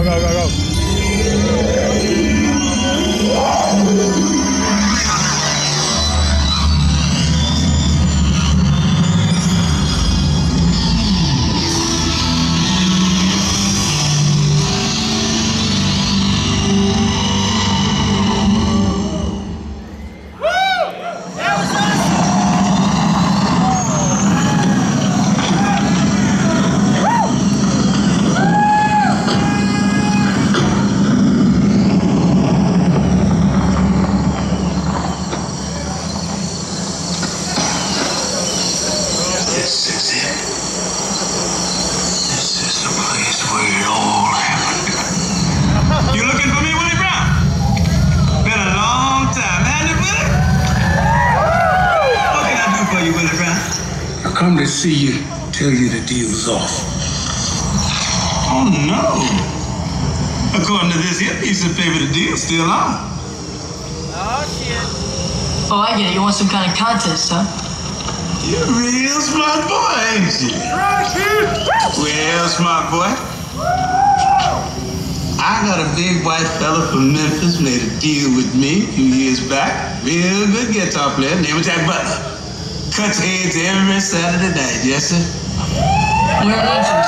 go. Come to see you, tell you the deal's off. Oh no! According to this here piece of paper, the deal's still on. Oh shit. Oh, I get it. You want some kind of contest, huh? You're a real smart boy, ain't you? Well, smart boy, I got a big white fella from Memphis made a deal with me a few years back. Real good guitar player, name was Jack Butler. Cuts heads every Saturday night, yes sir? Where in Memphis?